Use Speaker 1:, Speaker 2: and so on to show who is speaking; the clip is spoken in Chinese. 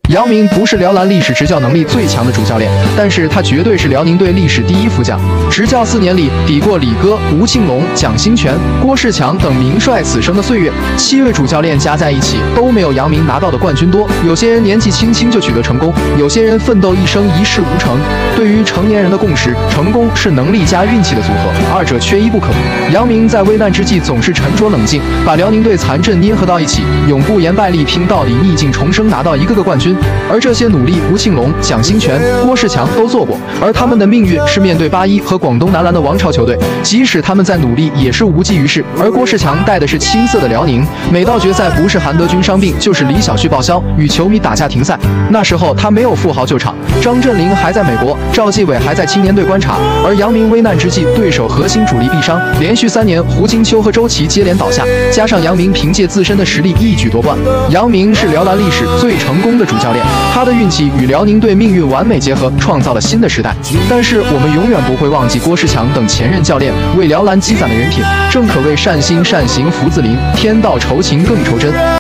Speaker 1: 杨明不是辽篮历史执教能力最强的主教练，但是他绝对是辽宁队历史第一副将。执教4年里，抵过李哥、吴庆龙、蒋兴权、郭士强等名帅此生的岁月，7位主教练加在一起都没有杨明拿到的冠军多。有些人年纪轻轻就取得成功，有些人奋斗一生一事无成。对于成年人的共识，成功是能力加运气的组合，二者缺一不可。杨明在危难之际总是沉着冷静，把辽宁队残阵捏合到一起，永不言败力拼到底，逆境重生，拿到一个个冠军。而这些努力，吴庆龙、蒋兴权、郭士强都做过，而他们的命运是面对81和广东男篮的王朝球队，即使他们在努力，也是无济于事。而郭士强带的是青涩的辽宁，每到决赛，不是韩德君伤病，就是李晓旭报销，与球迷打架停赛。那时候他没有富豪救场，张镇麟还在美国，赵继伟还在青年队观察。而杨明危难之际，对手核心主力毙伤，连续3年胡金秋和周琦接连倒下，加上杨明凭借自身的实力一举夺冠。杨明是辽篮历史最成功的主教练，他的运气与辽宁队命运完美结合，创造了新的时代。但是我们永远不会忘记郭士强等前任教练为辽篮积攒的人品，正可谓善心善行福自临，天道酬勤更酬真。